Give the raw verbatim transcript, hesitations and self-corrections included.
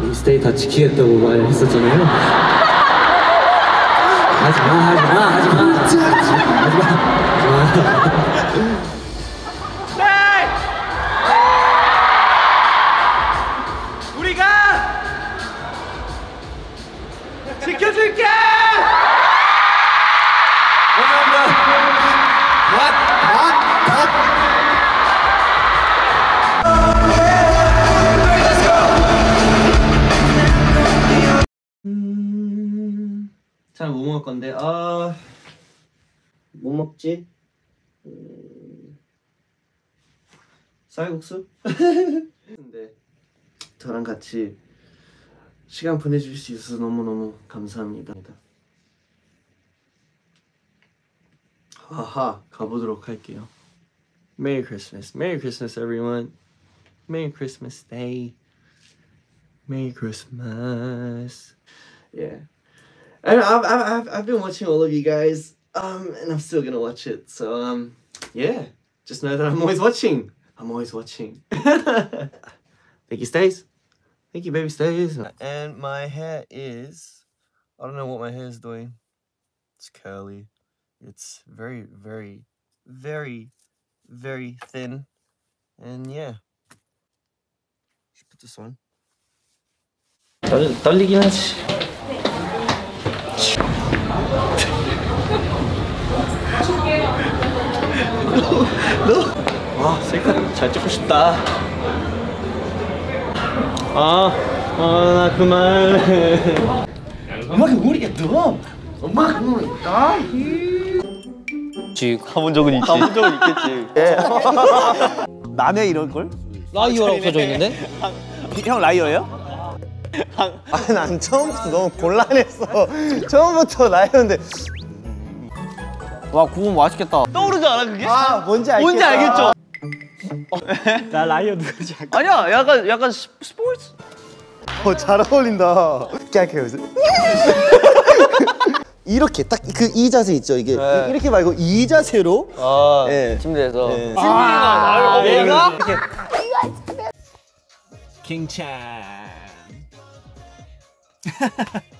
이 스테이 다 지키겠다고 말했었잖아요. 하지마 하지마 하지마 하지마 하지마. 네! 우리가 지켜줄게! 음... 잘 뭐 먹을 건데? 아... 뭐 먹지? 음... 쌀국수? 근데 저랑 같이 시간 보내줄 수 있어서 너무너무 감사합니다. 하하, 가보도록 할게요. Merry Christmas, Merry Christmas everyone. Merry Christmas Day. Merry Christmas. Yeah. And I've, I've, I've been watching all of you guys, um, and I'm still gonna watch it. So, um, yeah, just know that I'm always watching. I'm always watching. Thank you, Stace. Thank you, baby Stace. And my hair is, I don't know what my hair is doing. It's curly. It's very, very, very, very thin. And yeah. Should put this on. 떨, 떨리긴 하지. 너, 와, 셀카 잘 찍고 싶다. 아, 아, 나 그만해. 음악이 모르겠어. 음악 모르겠다. 지 가본 적은 있지. 가본 적은 있겠지. 예. 남의 이럴 걸? 라이어라고 써져 있는데? 형 라이어예요? 아, 난 처음부터 너무 곤란했어. 처음부터 라이어인데. 와, 구운 맛있겠다. 떠오르지 않아 그게? 아, 뭔지 알겠다. 뭔지 알겠죠? 나 라이어 누구지? 아니야, 약간 약간 스, 스포츠? 어, 잘 어울린다. 깨끗해요. 이렇게 딱 그 이 자세 있죠, 이게. 네. 이렇게 말고 이 자세로. 아, 네. 침대에서. 네. 아, 내가? 킹찬.